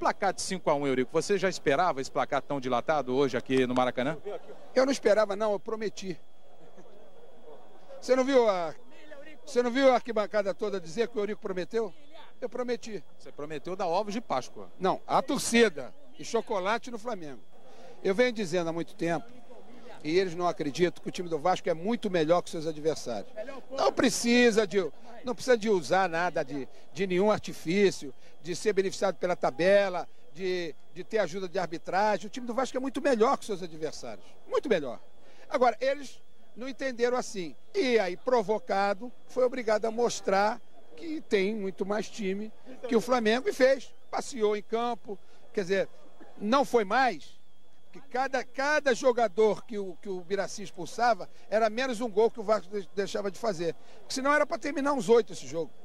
placar de 5-1, Eurico, você já esperava esse placar tão dilatado hoje aqui no Maracanã? Eu não esperava, não, eu prometi. Você não viu a arquibancada toda dizer que o Eurico prometeu? Eu prometi. Você prometeu dar ovos de Páscoa. Não, a torcida e chocolate no Flamengo. Eu venho dizendo há muito tempo, e eles não acreditam, que o time do Vasco é muito melhor que seus adversários. Não precisa de usar nada de nenhum artifício, de ser beneficiado pela tabela, de ter ajuda de arbitragem. O time do Vasco é muito melhor que seus adversários. Muito melhor. Agora, eles não entenderam assim. E aí, provocado, foi obrigado a mostrar que tem muito mais time que o Flamengo e fez. Passeou em campo, quer dizer, não foi mais. Que cada jogador que o Biraci expulsava era menos um gol que o Vasco deixava de fazer. Senão era para terminar uns 8 esse jogo.